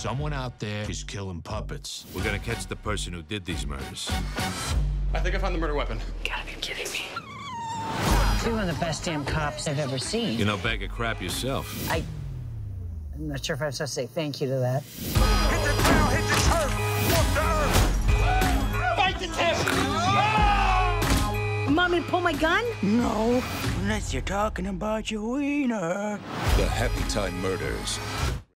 Someone out there is killing puppets. We're gonna catch the person who did these murders. I think I found the murder weapon. Gotta be kidding me. You're one of the best damn cops I've ever seen. You know, bag of crap yourself. I'm not sure if I'm supposed to say thank you to that. Hit the ground, hit the turf, walk the earth. Fight the tip! You want me to pull my gun? No, unless you're talking about your wiener. The Happy Time Murders.